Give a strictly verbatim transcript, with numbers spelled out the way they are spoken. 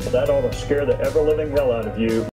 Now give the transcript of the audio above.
that ought to scare the ever-living hell out of you.